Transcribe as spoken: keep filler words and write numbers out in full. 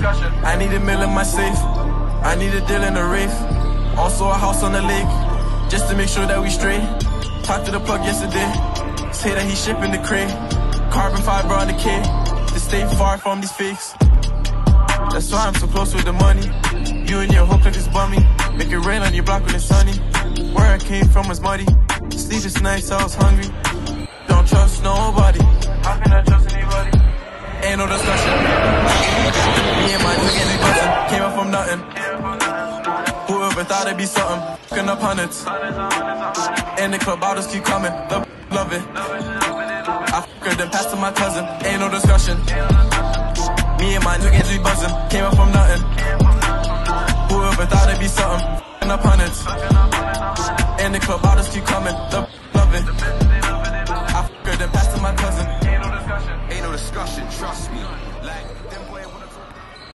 discussion. I need a mill in my safe. I need a deal in a rave. Also a house on the lake, just to make sure that we straight. Talked to the plug yesterday, say that he's shipping the crate. Carbon fiber on the K, to stay far from these fakes. That's why I'm so close with the money. You and your whole clique is bummy. Make it rain on your block when it's sunny. Where I came from was muddy. Sleepless nights, I was hungry. Don't trust nobody. How can I trust anybody? Ain't no discussion. Me and my nigga they bustin'. Came up from nothing. Whoever thought it'd be something. Fucking up hundreds. In the club, I'll just keep coming. Love, love it. I fuck her, then pass to my cousin. Ain't no discussion. Me and my niggas we buzzin'. Came up from nothing. Whoever thought it'd be something. Fucking up hundreds. In the club, I'll just keep coming.